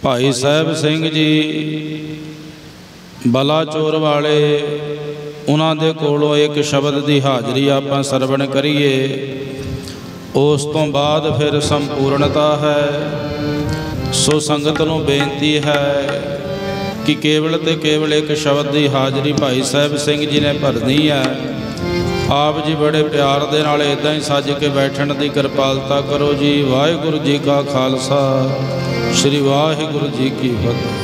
भाई साहब सिंह जी बलाचौर वाले, उन्हां दे कोलों एक शब्द की हाज़री आपां सरवण करिए, उस तो बाद फिर संपूर्णता है। सो संगत नूं बेनती है कि केवल तो केवल एक शब्द की हाज़री भाई साहब सिंह जी ने भरनी है। आप जी बड़े प्यार दे नाल इदां ही सज के बैठण की कृपालता करो जी। वाहिगुरू जी का खालसा, श्री वाहिगुरू जी की फतेह।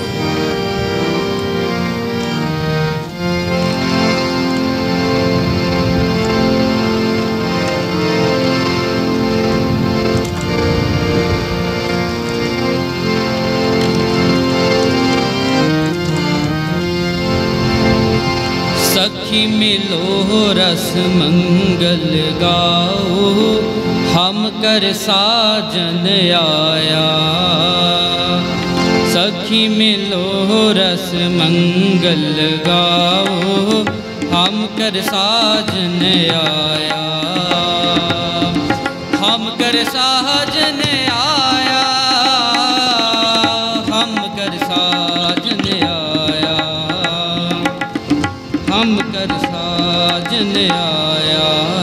सखी मिलो रस मंगल गाओ, हम कर साजन आया। सखी मिलो रस मंगल गाओ, हम कर साजन आया। हम कर साजन आया, हम कर साजन आया, हम कर साजन आया।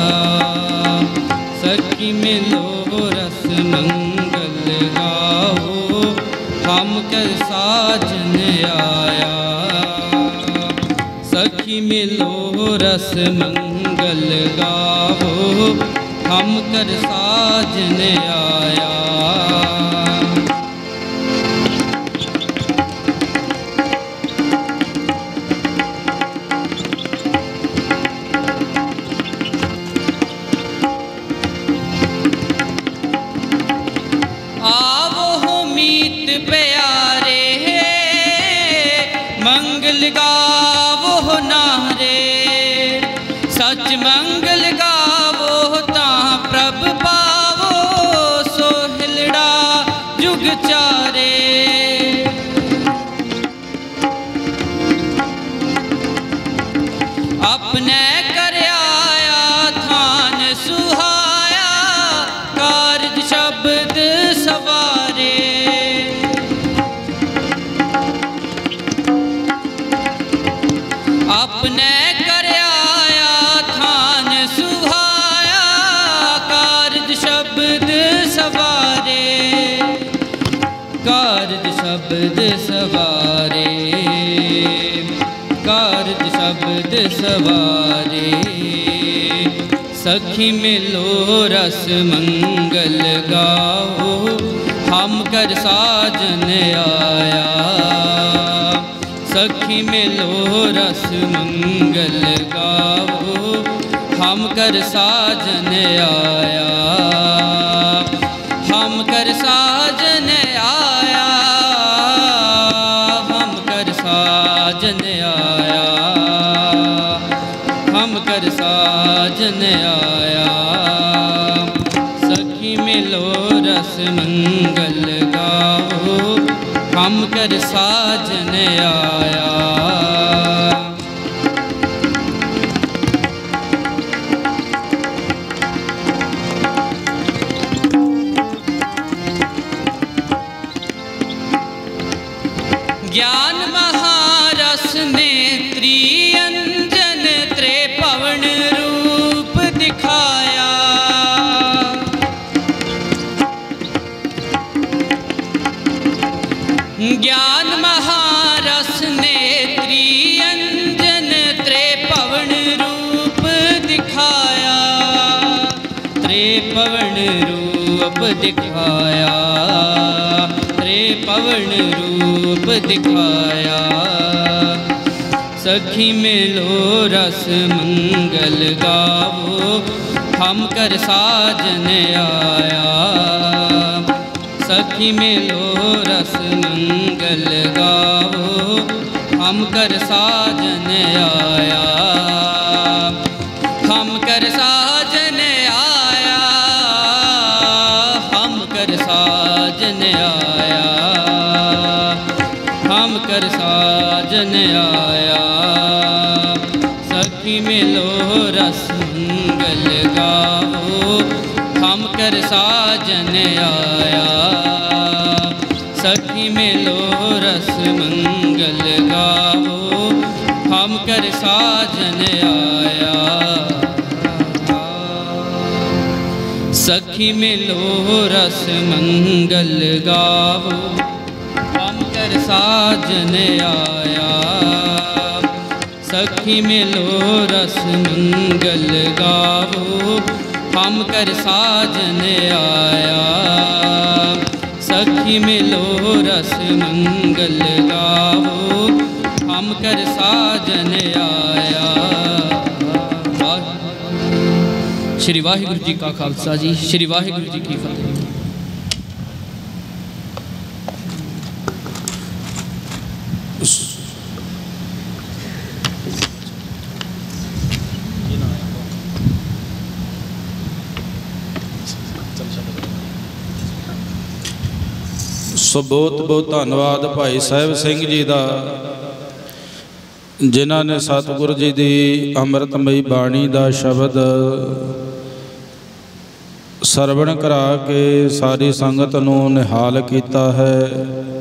सखी मिलो रस मंगल गाओ, हम कर साजन आया। सखी मिलो रस मंगल गाओ, हम कर साजन आया। मंगल गावो नारे, सच मंगल गावो तां प्रभ पावो। सोहलड़ा जुग चारे, अपने कर आया थान सुहाया। कारज शब्द सवारे, अपने कर आया थान सुहाया। कारज शब्द सवारे, कारज शब्द सवारे, कारज शब्द सवारे। सखी मिलो रस मंगल गाओ, हम कर साजन आया। सखी मिलो रस मंगल गाओ, हम कर साजन आया। हम कर साजन आया, हम कर साजन आया, हम कर साजन आया। सखी मिलो रस मंगल गाओ, हम कर साजन आया। ज्ञान महारस नेत्री अंजन त्रिभुवन रूप दिखाया। ज्ञान महारस नेत्री अंजन त्रिभुवन रूप दिखाया। त्रिभुवन रूप दिखाया, त्रिभुवन रूप दिखाया। सखी मिलो रस मंगल गाओ, हम कर साजन आया। सखी मिलो रस मंगल गाओ, हम कर साजन आया। हम कर साजन आया, हम कर साजन आया, हम कर साजन आया। सखी मिलो रस मंगल गाओ, हम कर साजन आया। सखी मिलो रस मंगल गावो, हम कर साजन आया। सखी मिलो रस मंगल गावो, हम कर साजन आया। सखी मिलो रस मंगल गावो, हम कर साजन आया। सखी मिलो रस मंगल गावो, हम कर साजन आया। श्री वाहिगुरु जी का खालसा जी, श्री वाहिगुरु जी की फतेह। ਸੋ ਬਹੁਤ ਬਹੁਤ ਧੰਨਵਾਦ ਭਾਈ ਸਾਹਿਬ ਸਿੰਘ ਜੀ ਦਾ, ਜਿਨ੍ਹਾਂ ਨੇ ਸਤਿਗੁਰੂ ਜੀ ਦੀ ਅੰਮ੍ਰਿਤਮਈ ਬਾਣੀ ਦਾ ਸ਼ਬਦ ਸਰਵਣ ਕਰਾ ਕੇ ਸਾਰੀ ਸੰਗਤ ਨੂੰ ਨਿਹਾਲ ਕੀਤਾ ਹੈ।